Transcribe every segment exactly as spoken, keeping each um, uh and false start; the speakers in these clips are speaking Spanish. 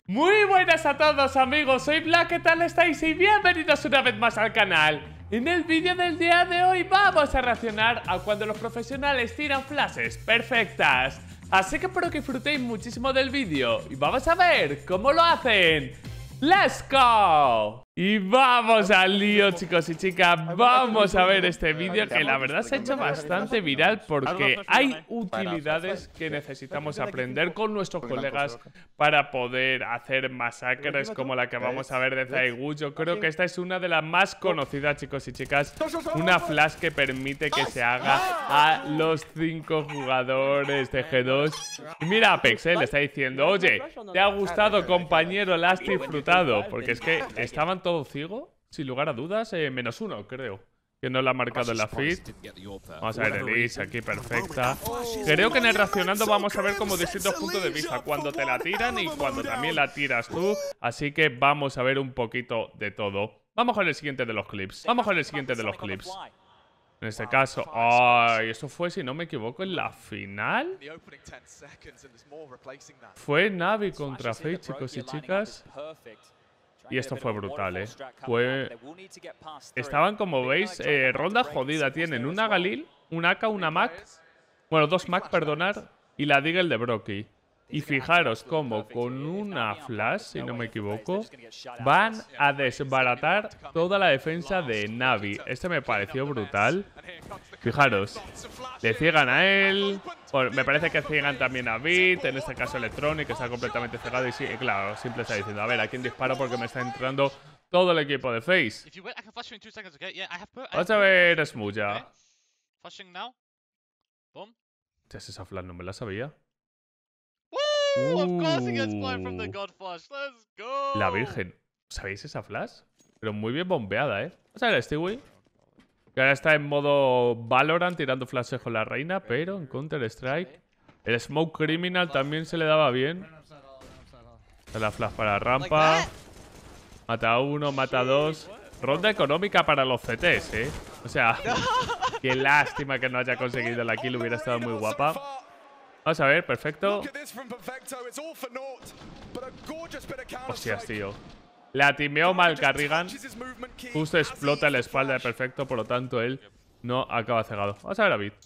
Muy buenas a todos amigos, soy Black, ¿qué tal estáis? Y bienvenidos una vez más al canal. En el vídeo del día de hoy vamos a reaccionar a cuando los profesionales tiran flashes perfectas. Así que espero que disfrutéis muchísimo del vídeo y vamos a ver cómo lo hacen. ¡Let's go! Y vamos al lío, chicos y chicas. Vamos a ver este vídeo que la verdad se ha hecho bastante viral porque hay utilidades que necesitamos aprender con nuestros colegas para poder hacer masacres como la que vamos a ver de Zaigu. Yo creo que esta es una de las más conocidas, chicos y chicas. Una flash que permite que se haga a los cinco jugadores de G dos. Y mira Apex, ¿eh? Le está diciendo: oye, ¿te ha gustado, compañero? ¿La has disfrutado? Porque es que estaban todos ciegos, sin lugar a dudas, eh, menos uno, creo, que no lo ha marcado en la feed. Vamos a ver Elise aquí, perfecta. Creo que en el reaccionando vamos a ver como distintos puntos de vista, cuando te la tiran y cuando también la tiras tú. Así que vamos a ver un poquito de todo. Vamos con el siguiente de los clips. Vamos con el siguiente de los clips. En este caso, ay, eso fue, si no me equivoco, en la final. Fue Navi contra Fate, chicos y chicas. Y esto fue brutal, ¿eh? Fue... Estaban, como veis, eh, ronda jodida. Tienen una Galil, una A K, una Mac. Bueno, dos Mac, perdonar. Y la Deagle de Brocky. Y fijaros cómo con una flash, si no me equivoco, van a desbaratar toda la defensa de Navi. Este me pareció brutal. Fijaros, le ciegan a él. Bueno, me parece que ciegan también a Beat. En este caso Electronic, que está completamente cegado. Y sí, claro, simple está diciendo: a ver, ¿a quién disparo? Porque me está entrando todo el equipo de Face. Vamos a ver Smuja. ¿Qué es esa flash? No me la sabía. Uh, la Virgen. ¿Sabéis esa flash? Pero muy bien bombeada, ¿eh? Vamos a ver a Stewie, que ahora está en modo Valorant tirando flashes con la reina, pero en Counter-Strike el Smoke Criminal también se le daba bien. Está la flash para rampa. Mata a uno, mata a dos. Ronda económica para los C Ts, ¿eh? O sea, qué lástima que no haya conseguido la kill, hubiera estado muy guapa. Vamos a ver, perfecto. Hostias, tío. La timeó mal Carrigan. Justo explota la espalda de perfecto, por lo tanto él no acaba cegado. Vamos a ver a Beat.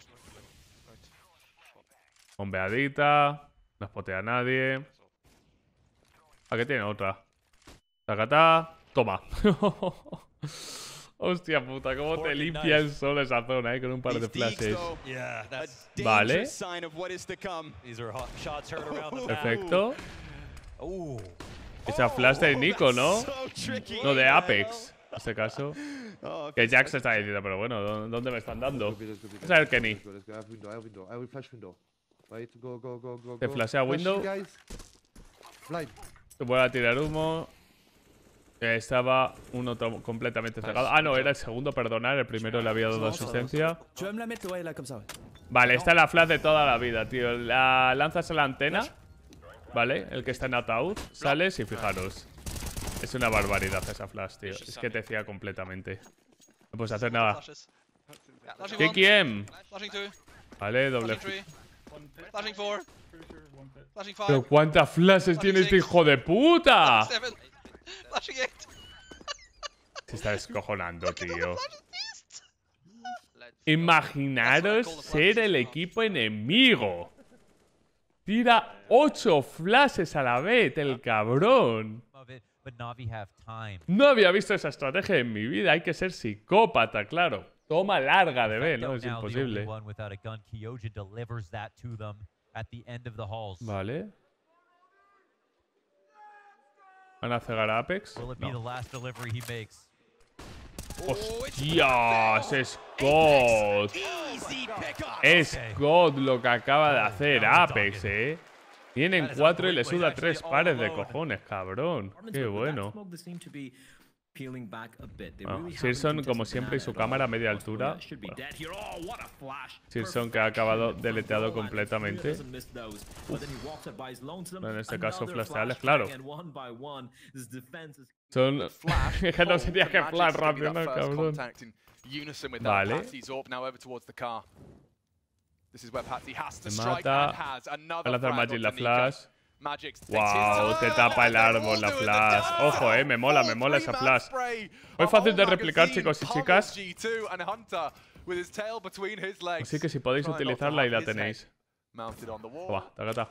Bombeadita. No spotea a nadie. Aquí tiene otra. Tacatá. Toma. Hostia puta, cómo te limpian solo esa zona, eh, con un par de flashes. Vale. Perfecto. Esa flash de Nico, ¿no? No, de Apex, en este caso. Que Jax está diciendo, pero bueno, ¿dónde me están dando? Vamos a ver Kenny. Te flashea window. Te voy a tirar humo. Estaba uno completamente cegado. Ah, no, era el segundo, perdonar. El primero le había dado asistencia. Vale, esta es la flash de toda la vida, tío. La lanzas a la antena. Vale, el que está en ataúd. Sales y fijaros. Es una barbaridad esa flash, tío. Es que te ciega completamente. No puedes hacer nada. ¿Qué quién? Vale, doble. Pero ¿cuántas flashes tiene este hijo de puta? Se está descojonando, tío. Imaginaros ser el equipo enemigo. Tira ocho flashes a la vez, el cabrón. No había visto esa estrategia en mi vida. Hay que ser psicópata, claro. Toma larga de B, ¿no? Es imposible. Vale. ¿Van a cegar a Apex? No. ¡Hostias! Es God. Es God lo que acaba de hacer Apex, ¿eh? Tienen cuatro y le suda tres pares de cojones, cabrón. Qué bueno. Bueno, Searson, como siempre, y su cámara a media altura. Bueno. Searson, que ha acabado deleteado completamente. Uf. En este caso, flasheales, claro. Son... que no se tenía que flash rápido, ¿no, cabrón? Vale. Se mata. Va a lanzar Magic la flash. Wow, te tapa el árbol la flash. Ojo, eh, me mola, me mola esa flash. Muy fácil de replicar, chicos y chicas. Así que si podéis utilizarla, ahí la tenéis. Buah, tacata.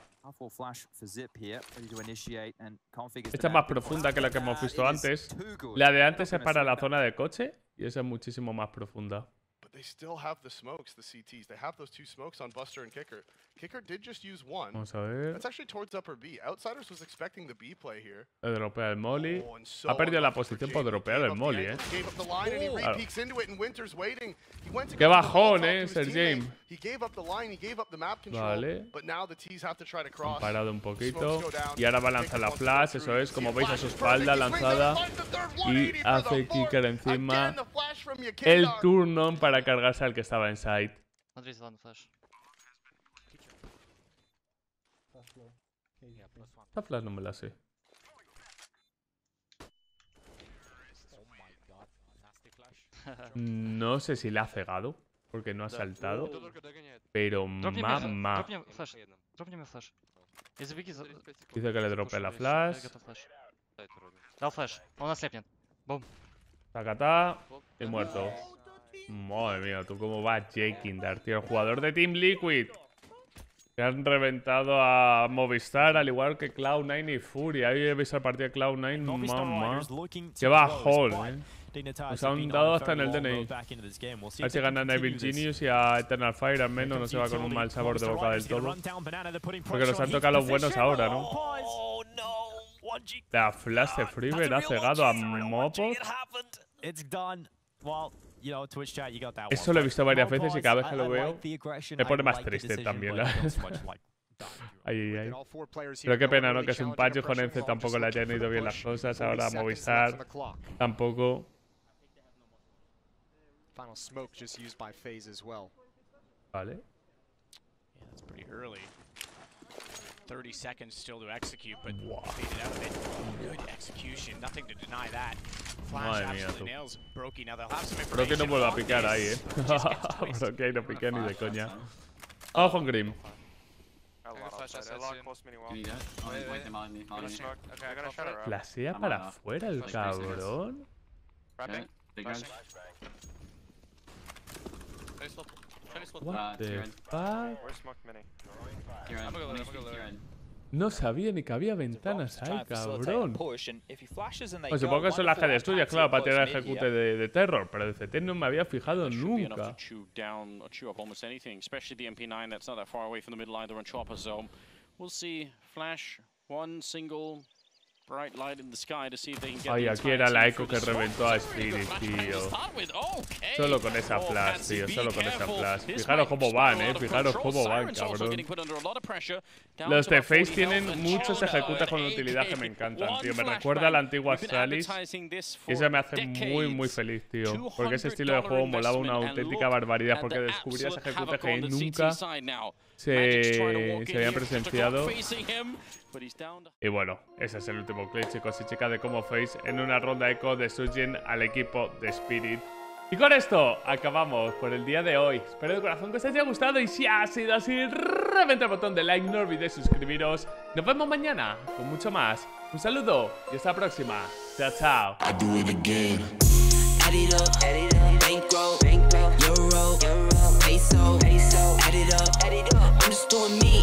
Esta es más profunda que la que hemos visto antes. La de antes es para la zona de coche y esa es muchísimo más profunda. They still have the smokes, the C Ts. They have those two smokes on Buster and Kicker. Kicker did just use one. Vamos a ver. That's actually towards upper B. Outsiders was expecting the B play here. Dropea el molly. Ha perdido la posición por dropear el molly, eh. Claro. Qué bajón, eh, Sir James. Vale. Han parado un poquito. Y ahora va a lanzar la flash, eso es, como veis a su espalda lanzada. Y hace Kicker encima. El turno para cargarse al que estaba en side. Esta flash no me la sé. No sé si la ha cegado, porque no ha saltado. Pero mamá. Dice que le dropea la flash. Tacatá. Y muerto. Madre mía, tú cómo vas, Jakindar, tío. El jugador de Team Liquid. Que han reventado a Movistar, al igual que Cloud nine y Fury. Ahí he visto el partido de Cloud nine, mamá. Qué bajón, eh. Nos han dado hasta en el D N I. A ver si ganan a Evil Genius y a Eternal Fire, al menos no se va con un mal sabor de boca del todo. Porque nos han tocado los buenos ahora, ¿no? La flash de Freeber ha cegado a Mopo. Eso lo he visto varias veces y cada vez que lo veo me pone más triste también. La... ay, ay, ay. Pero qué pena, ¿no? Que es un patch con Ence tampoco le hayan ido bien las cosas. Ahora Movistar tampoco. Vale. thirty seconds still to execute, but faded out of it. Good execution, nothing to deny that. Flash absolutely nails Brokey. Now they'll have some information. Creo que no vuelve a picar ahí, eh. Brokey no pica ni de coña. Vamos con Grim. Flasea para afuera el cabrón. What the fuck? No sabía ni que había ventanas ahí, cabrón. Pues supongo que son las G suyas, claro, para tirar ejecute de, de terror, pero de C T no me había fijado nunca. Ay, aquí era la eco que reventó a Spirit, tío. Solo con esa flash, tío. Solo con esa flash. Fijaros cómo van, eh. Fijaros cómo van, cabrón. Los de Face tienen muchos ejecutes con utilidad que me encantan, tío. Me recuerda a la antigua Salis. Y eso me hace muy, muy feliz, tío. Porque ese estilo de juego molaba una auténtica barbaridad. Porque descubrías ejecutes que nunca se, se habían presenciado. Y bueno, ese es el último clip, chicos y chicas, de cómo Face en una ronda eco de Sujin al equipo de Spirit. Y con esto acabamos por el día de hoy. Espero de corazón que os haya gustado y si ha sido así, reventad el botón de like, no olvidéis suscribiros. Nos vemos mañana con mucho más. Un saludo y hasta la próxima. Chao, chao. I'm just doing me.